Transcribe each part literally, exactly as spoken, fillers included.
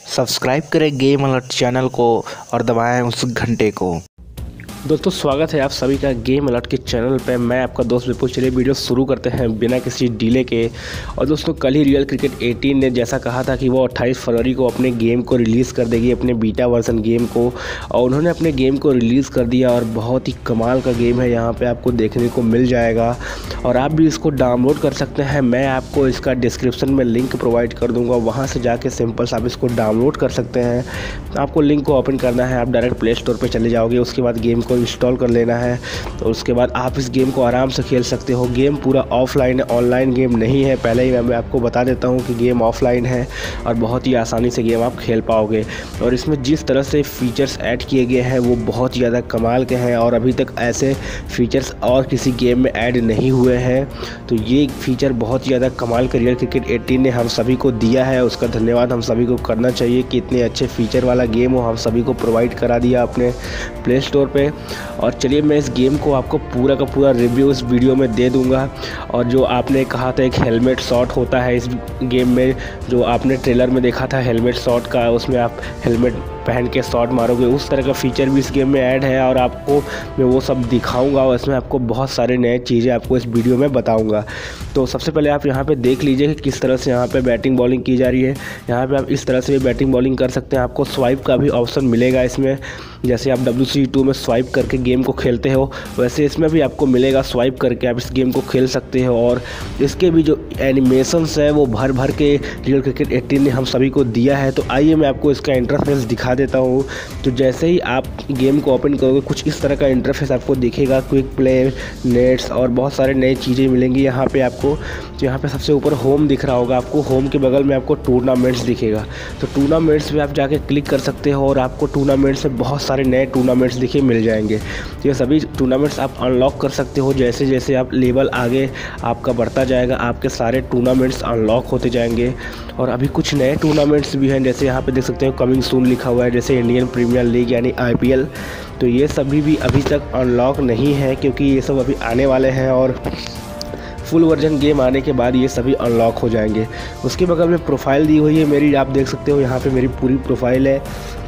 Subscribe करें game alert channel को और दबाएं उस घंटे को। दोस्तों स्वागत है आप सभी का गेम अलर्ट के चैनल पे। मैं आपका दोस्त विपुल। चलिए वीडियो शुरू करते हैं बिना किसी डिले के। और दोस्तों कल ही रियल क्रिकेट अठारह ने जैसा कहा था कि वो अट्ठाईस फरवरी को अपने गेम को रिलीज़ कर देगी, अपने बीटा वर्जन गेम को, और उन्होंने अपने गेम को रिलीज़ कर दिया। और बहुत ही कमाल का गेम है, यहाँ पर आपको देखने को मिल जाएगा और आप भी इसको डाउनलोड कर सकते हैं। मैं आपको इसका डिस्क्रिप्शन में लिंक प्रोवाइड कर दूँगा, वहाँ से जाके सिंपल से आप इसको डाउनलोड कर सकते हैं। आपको लिंक को ओपन करना है, आप डायरेक्ट प्ले स्टोर पर चले जाओगे, उसके बाद गेम को इंस्टॉल कर लेना है। तो उसके बाद आप इस गेम को आराम से खेल सकते हो। गेम पूरा ऑफलाइन है, ऑनलाइन गेम नहीं है। पहले ही मैं आपको बता देता हूँ कि गेम ऑफलाइन है और बहुत ही आसानी से गेम आप खेल पाओगे। और इसमें जिस तरह से फीचर्स ऐड किए गए हैं वो बहुत ज़्यादा कमाल के हैं और अभी तक ऐसे फीचर्स और किसी गेम में ऐड नहीं हुए हैं। तो ये फीचर बहुत ज़्यादा कमाल का रियल क्रिकेट अठारह ने हम सभी को दिया है, उसका धन्यवाद हम सभी को करना चाहिए कि इतने अच्छे फीचर वाला गेम वो हम सभी को प्रोवाइड करा दिया अपने प्ले स्टोर पे। और चलिए मैं इस गेम को आपको पूरा का पूरा रिव्यू इस वीडियो में दे दूंगा। और जो आपने कहा था एक हेलमेट शॉट होता है इस गेम में, जो आपने ट्रेलर में देखा था हेलमेट शॉट का, उसमें आप हेलमेट पहन के शॉट मारोगे, उस तरह का फीचर भी इस गेम में ऐड है और आपको मैं वो सब दिखाऊंगा। और इसमें आपको बहुत सारे नए चीज़ें आपको इस वीडियो में बताऊंगा। तो सबसे पहले आप यहाँ पे देख लीजिए कि किस तरह से यहाँ पे बैटिंग बॉलिंग की जा रही है। यहाँ पे आप इस तरह से भी बैटिंग बॉलिंग कर सकते हैं। आपको स्वाइप का भी ऑप्शन मिलेगा इसमें, जैसे आप डब्ल्यू सी टू में स्वाइप करके गेम को खेलते हो वैसे इसमें भी आपको मिलेगा। स्वाइप करके आप इस गेम को खेल सकते हो और इसके भी जो एनिमेशंस है वो भर भर के रियल क्रिकेट अठारह ने हम सभी को दिया है। तो आइए मैं आपको इसका इंटरफेस दिखा देता हूँ। तो जैसे ही आप गेम को ओपन करोगे कुछ इस तरह का इंटरफेस आपको दिखेगा। क्विक प्ले, नेट्स और बहुत सारे नई चीज़ें मिलेंगी यहाँ पे आपको। तो यहाँ पे सबसे ऊपर होम दिख रहा होगा आपको, होम के बगल में आपको टूर्नामेंट्स दिखेगा। तो टूर्नामेंट्स पे आप जाके क्लिक कर सकते हो और आपको टूर्नामेंट्स में बहुत सारे नए टूर्नामेंट्स दिखे मिल जाएंगे। तो ये सभी टूर्नामेंट्स आप अनलॉक कर सकते हो। जैसे जैसे आप लेवल आगे आपका बढ़ता जाएगा आपके सारे टूर्नामेंट्स अनलॉक होते जाएंगे। और अभी कुछ नए टूर्नामेंट्स भी हैं, जैसे यहाँ पे देख सकते हो कमिंग सून लिखा हुआ है, जैसे इंडियन प्रीमियर लीग यानी आई पी एल। तो ये सभी भी अभी तक अनलॉक नहीं है क्योंकि ये सब अभी आने वाले हैं और फुल वर्जन गेम आने के बाद ये सभी अनलॉक हो जाएंगे। उसके बगल में प्रोफाइल दी हुई है मेरी, आप देख सकते हो यहाँ पे मेरी पूरी प्रोफाइल है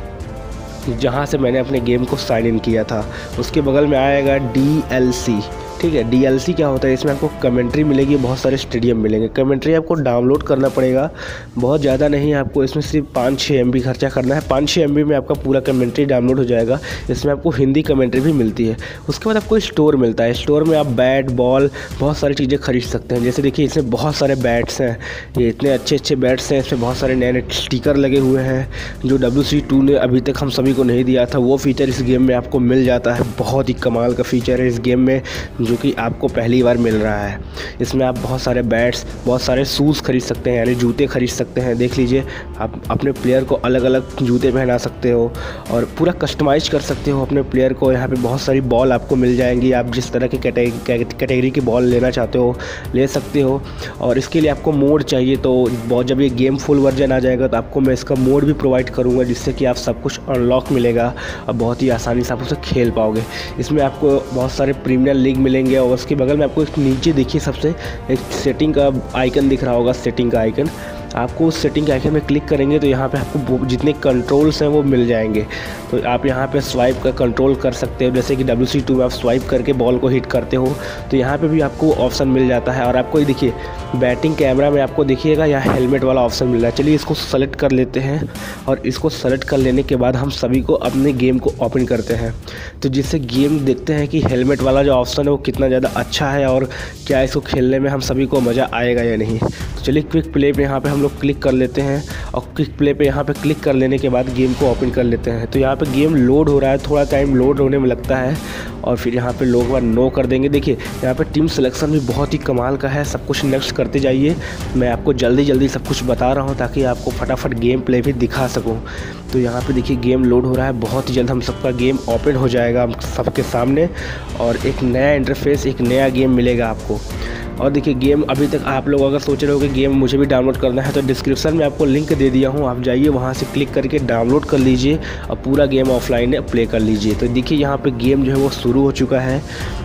जहाँ से मैंने अपने गेम को साइन इन किया था। उसके बगल में आएगा डी एल सी। ठीक है, डी एल सी क्या होता है, इसमें आपको कमेंट्री मिलेगी, बहुत सारे स्टेडियम मिलेंगे। कमेंट्री आपको डाउनलोड करना पड़ेगा, बहुत ज़्यादा नहीं, आपको इसमें सिर्फ पाँच छः एम बी खर्चा करना है। पाँच छः एम बी में आपका पूरा कमेंट्री डाउनलोड हो जाएगा। इसमें आपको हिंदी कमेंट्री भी मिलती है। उसके बाद आपको स्टोर मिलता है, स्टोर में आप बैट बॉल बहुत सारी चीज़ें खरीद सकते हैं। जैसे देखिए इसमें बहुत सारे बैट्स हैं, ये इतने अच्छे अच्छे बैट्स हैं। इसमें बहुत सारे नए नए स्टिकर लगे हुए हैं जो डब्ल्यू सी टू ने अभी तक हम सभी को नहीं दिया था। वो फीचर इस गेम में आपको मिल जाता है। बहुत ही कमाल का फीचर है इस गेम में जो कि आपको पहली बार मिल रहा है। इसमें आप बहुत सारे बैट्स, बहुत सारे शूज़ खरीद सकते हैं यानी जूते खरीद सकते हैं। देख लीजिए आप अपने प्लेयर को अलग अलग जूते पहना सकते हो और पूरा कस्टमाइज कर सकते हो अपने प्लेयर को। यहाँ पे बहुत सारी बॉल आपको मिल जाएंगी, आप जिस तरह की कैटेगरी की बॉल लेना चाहते हो ले सकते हो। और इसके लिए आपको मोड चाहिए, तो बहुत जब ये गेम फुल वर्जन आ जाएगा तो आपको मैं इसका मोड भी प्रोवाइड करूँगा जिससे कि आप सब कुछ अनलॉक मिलेगा और बहुत ही आसानी से आप उसे खेल पाओगे। इसमें आपको बहुत सारे प्रीमियर लीग मिलेंगे और उसके बगल में आपको एक नीचे देखिए सबसे एक सेटिंग का आइकन दिख रहा होगा, सेटिंग का आइकन। आपको उस सेटिंग के आइकन में क्लिक करेंगे तो यहाँ पे आपको जितने कंट्रोल्स हैं वो मिल जाएंगे। तो आप यहाँ पे स्वाइप का कंट्रोल कर सकते हो, जैसे कि डब्ल्यू सी टू में आप स्वाइप करके बॉल को हिट करते हो तो यहाँ पे भी आपको ऑप्शन मिल जाता है। और आपको ये देखिए बैटिंग कैमरा में आपको देखिएगा यहाँ हेलमेट वाला ऑप्शन मिल रहा है। चलिए इसको सेलेक्ट कर लेते हैं और इसको सेलेक्ट कर लेने के बाद हम सभी को अपने गेम को ओपन करते हैं। तो जिससे गेम देखते हैं कि हेलमेट वाला जो ऑप्शन है वो कितना ज़्यादा अच्छा है और क्या इसको खेलने में हम सभी को मज़ा आएगा या नहीं। तो चलिए क्विक प्ले पे यहाँ पे हम लोग क्लिक कर लेते हैं और क्विक प्ले पे यहाँ पे क्लिक कर लेने के बाद गेम को ओपन कर लेते हैं। तो यहाँ पे गेम लोड हो रहा है, थोड़ा टाइम लोड होने में लगता है और फिर यहाँ पे लोग बार नो कर देंगे। देखिए यहाँ पे टीम सिलेक्शन भी बहुत ही कमाल का है। सब कुछ नेक्स्ट करते जाइए, मैं आपको जल्दी जल्दी सब कुछ बता रहा हूँ ताकि आपको फटाफट गेम प्ले भी दिखा सकूँ। तो यहाँ पे देखिए गेम लोड हो रहा है, बहुत ही जल्द हम सबका गेम ओपन हो जाएगा हम सबके सामने और एक नया इंटरफेस, एक नया गेम मिलेगा आपको। और देखिए गेम अभी तक आप लोग अगर सोच रहे हो कि गेम मुझे भी डाउनलोड करना है तो डिस्क्रिप्शन में आपको लिंक दे दिया हूँ, आप जाइए वहाँ से क्लिक करके डाउनलोड कर लीजिए और पूरा गेम ऑफलाइन प्ले कर लीजिए। तो देखिए यहाँ पे गेम जो है वो शुरू हो चुका है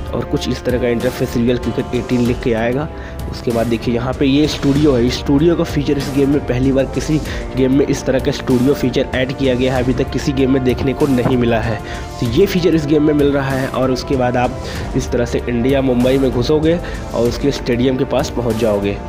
और कुछ इस तरह का इंटरफेस रियल क्रिकेट अठारह लिख के आएगा। उसके बाद देखिए यहाँ पे ये स्टूडियो है, स्टूडियो का फीचर इस गेम में पहली बार किसी गेम में इस तरह का स्टूडियो फीचर ऐड किया गया है, अभी तक किसी गेम में देखने को नहीं मिला है। तो ये फीचर इस गेम में मिल रहा है और उसके बाद आप इस तरह से इंडिया मुंबई में घुसोगे और उसके स्टेडियम के पास पहुँच जाओगे।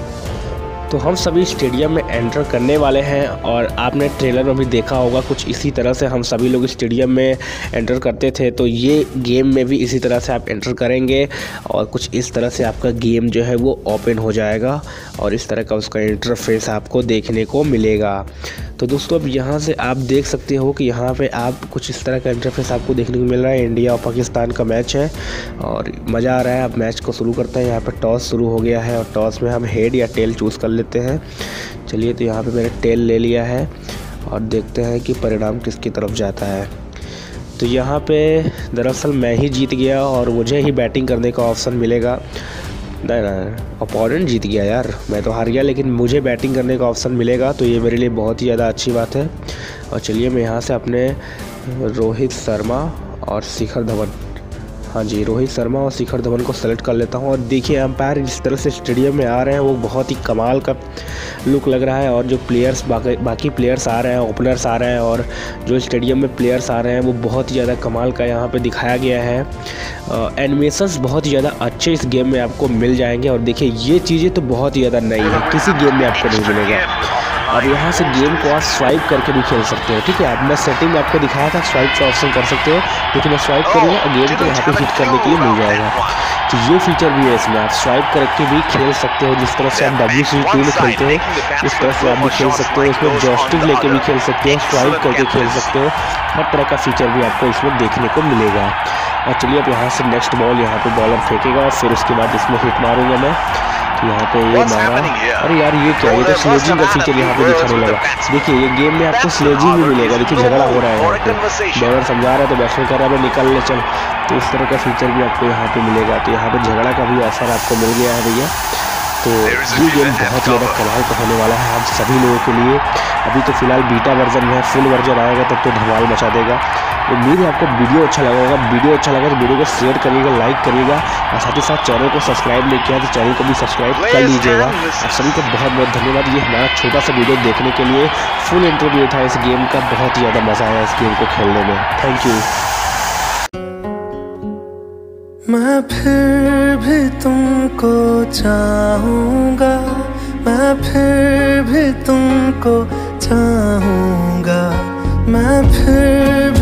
तो हम सभी स्टेडियम में एंटर करने वाले हैं और आपने ट्रेलर में भी देखा होगा कुछ इसी तरह से हम सभी लोग स्टेडियम में एंटर करते थे। तो ये गेम में भी इसी तरह से आप एंटर करेंगे और कुछ इस तरह से आपका गेम जो है वो ओपन हो जाएगा और इस तरह का उसका इंटरफेस आपको देखने को मिलेगा। तो दोस्तों अब यहाँ से आप देख सकते हो कि यहाँ पे आप कुछ इस तरह का इंटरफेस आपको देखने को मिल रहा है। इंडिया और पाकिस्तान का मैच है और मज़ा आ रहा है। अब मैच को शुरू करते हैं। यहाँ पे टॉस शुरू हो गया है और टॉस में हम हेड या टेल चूज़ कर लेते हैं। चलिए, तो यहाँ पे मैंने टेल ले लिया है और देखते हैं कि परिणाम किसकी तरफ जाता है। तो यहाँ पे दरअसल मैं ही जीत गया और मुझे ही बैटिंग करने का ऑप्शन मिलेगा। नहीं नहीं, अपोनेंट जीत गया यार, मैं तो हार गया, लेकिन मुझे बैटिंग करने का ऑप्शन मिलेगा, तो ये मेरे लिए बहुत ही ज़्यादा अच्छी बात है। और चलिए मैं यहाँ से अपने रोहित शर्मा और शिखर धवन, हाँ जी रोहित शर्मा और शिखर धवन को सेलेक्ट कर लेता हूँ। और देखिए अंपायर जिस तरह से स्टेडियम में आ रहे हैं वो बहुत ही कमाल का लुक लग रहा है। और जो प्लेयर्स बाकी बाकी प्लेयर्स आ रहे हैं, ओपनर्स आ रहे हैं और जो स्टेडियम में प्लेयर्स आ रहे हैं वो बहुत ही ज़्यादा कमाल का यहाँ पे दिखाया गया है। एनिमेशंस बहुत ही ज़्यादा अच्छे इस गेम में आपको मिल जाएंगे। और देखिए ये चीज़ें तो बहुत ही ज़्यादा नई है, किसी गेम में आपको नहीं मिलेगा। अब यहाँ से गेम को आप स्वाइप करके भी खेल सकते हो, ठीक है। अब मैं सेटिंग आपको दिखाया था, स्वाइप का ऑप्शन कर सकते हो, लेकिन मैं स्वाइप करूँगा और गेम को यहाँ पे हिट करने के लिए मिल जाएगा। तो ये फीचर भी है इसमें, आप स्वाइप करके भी खेल सकते हो। जिस तरह से आप डब्ल्यू सी टू में खेलते हो इस तरह से आप भी खेल सकते हो। इसमें जॉयस्टिक लेके भी खेल सकते हो, स्वाइप करके खेल सकते हो। हर तरह का फीचर भी आपको इसमें देखने को मिलेगा। और चलिए अब यहाँ से नेक्स्ट बॉल यहाँ पे बॉलर फेंकेगा और फिर उसके बाद इसमें हिट मारूंगा मैं। तो यहाँ पे ये मारा, अरे यार ये क्या, ये तो स्लेजिंग का फीचर यहाँ पे दिखाने लगा। देखिए ये गेम में आपको स्लेजिंग भी मिलेगा। देखिए झगड़ा हो रहा है यहाँ पे, बॉलर समझा रहा है तो बैट्समैन कर रहा है निकल ले चल। तो इस तरह का फीचर भी आपको यहाँ पे मिलेगा। तो यहाँ पे झगड़ा का भी ऑफर आपको मिल गया है भैया। तो ये गेम बहुत ज़्यादा कमाल का होने वाला है हम सभी लोगों के लिए। अभी तो फिलहाल बीटा वर्जन में है, फुल वर्जन आएगा तब तो धमाल मचा देगा। उम्मीद है आपको वीडियो अच्छा लगा होगा। वीडियो अच्छा लगा तो वीडियो को शेयर करिएगा, लाइक करिएगा और साथ ही साथ चैनल को सब्सक्राइब नहीं किया तो चैनल को भी सब्सक्राइब कर लीजिएगा। आप सभी को बहुत बहुत धन्यवाद ये हमारा छोटा सा वीडियो देखने के लिए। फुल इंटरव्यू था इस गेम का, बहुत ही ज़्यादा मज़ा आया इस गेम को खेलने में। Thank you. मैं फिर भी तुमको चाहूँगा, मैं फिर भी तुमको चाहूँगा, मैं फिर